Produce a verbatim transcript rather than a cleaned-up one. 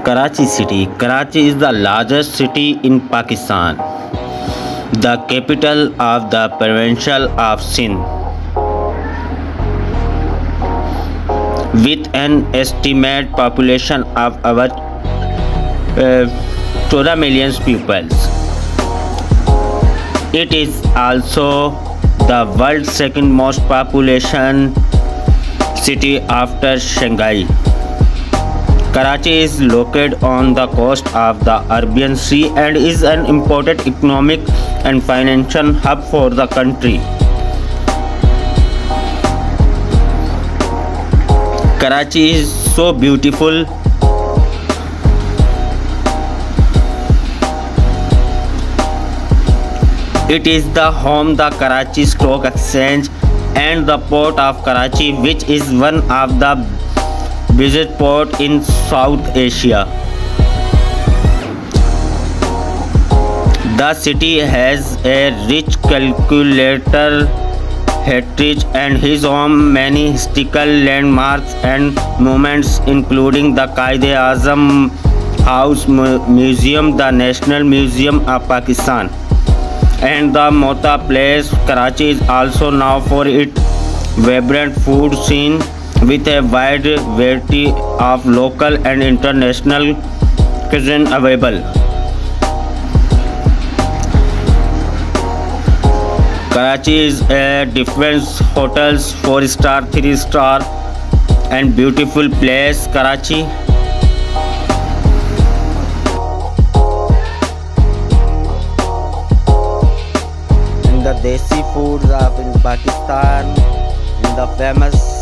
Karachi City. Karachi is the largest city in Pakistan, the capital of the provincial of Sindh, with an estimated population of about uh, twelve million people. It is also the world's second most population city after Shanghai. Karachi is located on the coast of the Arabian Sea and is an important economic and financial hub for the country. Karachi is so beautiful. It is the home of the Karachi Stock Exchange and the port of Karachi, which is one of the busiest ports in South Asia. The city has a rich cultural heritage and is home many historical landmarks and monuments, including the Quaid-e-Azam House Museum, the National Museum of Pakistan, and the Mota Place. Karachi is also known for its vibrant food scene with a wide variety of local and international cuisine available. Karachi is a different hotels, four star, three star, and beautiful place. Karachi. In the desi foods of in Pakistan, in the famous